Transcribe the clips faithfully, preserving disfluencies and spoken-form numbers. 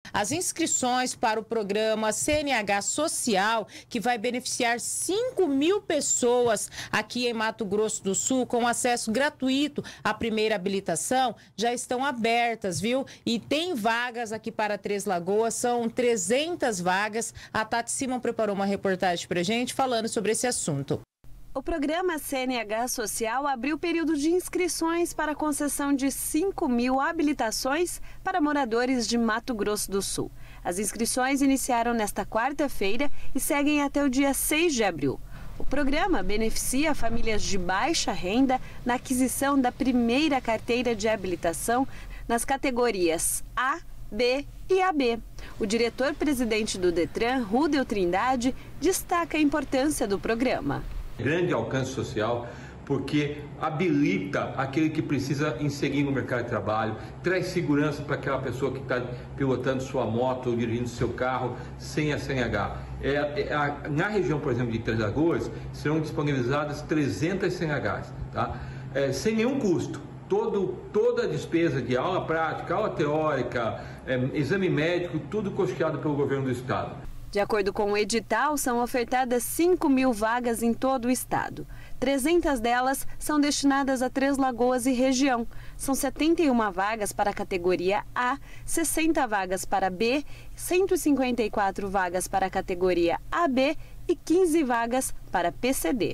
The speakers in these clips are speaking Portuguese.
As inscrições para o programa C N H Social, que vai beneficiar cinco mil pessoas aqui em Mato Grosso do Sul, com acesso gratuito à primeira habilitação, já estão abertas, viu? E tem vagas aqui para Três Lagoas, são trezentas vagas. A Tati Simon preparou uma reportagem para a gente falando sobre esse assunto. O programa C N H Social abriu o período de inscrições para a concessão de cinco mil habilitações para moradores de Mato Grosso do Sul. As inscrições iniciaram nesta quarta-feira e seguem até o dia seis de abril. O programa beneficia famílias de baixa renda na aquisição da primeira carteira de habilitação nas categorias A, B e A B. O diretor-presidente do Detran, Rudel Trindade, destaca a importância do programa. Grande alcance social, porque habilita aquele que precisa inserir no mercado de trabalho, traz segurança para aquela pessoa que está pilotando sua moto ou dirigindo seu carro sem a C N H. É, é, a, na região, por exemplo, de Três Lagoas, serão disponibilizadas trezentas C N Hs, tá? É, sem nenhum custo. Todo, toda a despesa de aula prática, aula teórica, é, exame médico, tudo custeado pelo governo do estado. De acordo com o edital, são ofertadas cinco mil vagas em todo o estado. trezentas delas são destinadas a Três Lagoas e região. São setenta e uma vagas para a categoria A, sessenta vagas para B, cento e cinquenta e quatro vagas para a categoria A B e quinze vagas para P C D.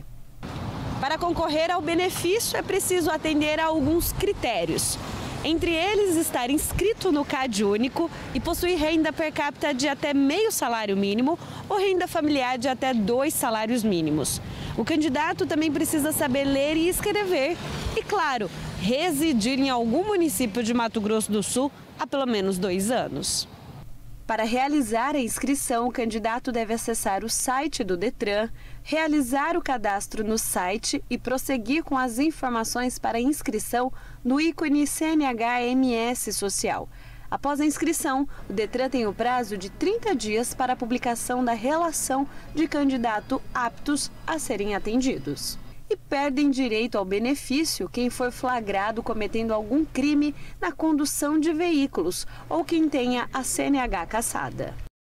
Para concorrer ao benefício, é preciso atender a alguns critérios. Entre eles, estar inscrito no CAD único e possuir renda per capita de até meio salário mínimo ou renda familiar de até dois salários mínimos. O candidato também precisa saber ler e escrever e, claro, residir em algum município de Mato Grosso do Sul há pelo menos dois anos. Para realizar a inscrição, o candidato deve acessar o site do Detran, realizar o cadastro no site e prosseguir com as informações para inscrição no ícone C N H M S Social. Após a inscrição, o Detran tem o prazo de trinta dias para a publicação da relação de candidato aptos a serem atendidos. E perdem direito ao benefício quem for flagrado cometendo algum crime na condução de veículos ou quem tenha a C N H cassada.